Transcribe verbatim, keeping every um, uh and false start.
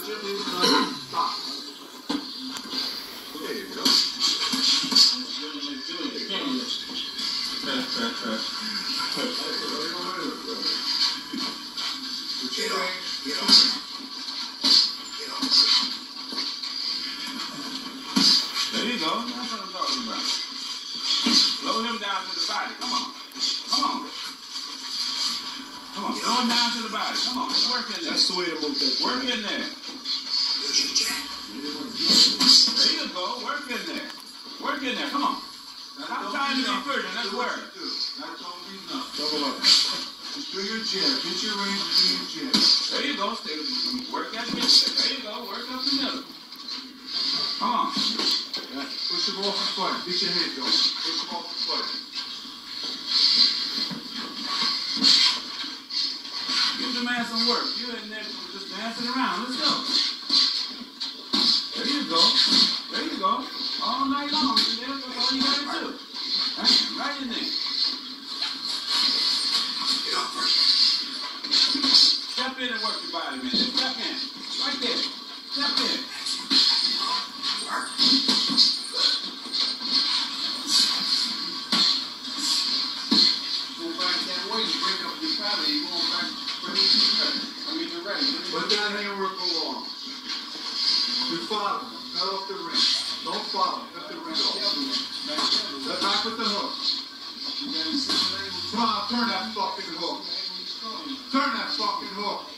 Stop. There you go. Get off. Get off. Get off. There you go. That's what I'm talking about. Slow him down to the body. Come on. Come on. Come on. Slow him down to the body. Come on. Let's work in there. That's the way to move that. Work in there. There you go. Work in there. Work in there. Come on. Stop trying to be prudent. Let's work. That's all we know. Double up. Just do your jab. Get your range and do your jab. There you go. Stay, work that middle. There you go. Work up the middle. Come on. Yeah. Push him off the fight. Get your head going. Push him off the fight. Give the man some work. You in there just dancing around. Let's go. There you go. There you go. All night long. That's all you gotta do. Right, right in there. Get up first. Step in and work your body, man. Just step in. Right there. Step in. Work. Go back that way. You break up your family. You go back. Bring it to the ready. I mean, you're ready. Let that hand work along. You follow. Cut off the ring. Don't follow. Cut the ring off. Let back with the hook. Come on, turn that fucking hook. Turn that fucking hook.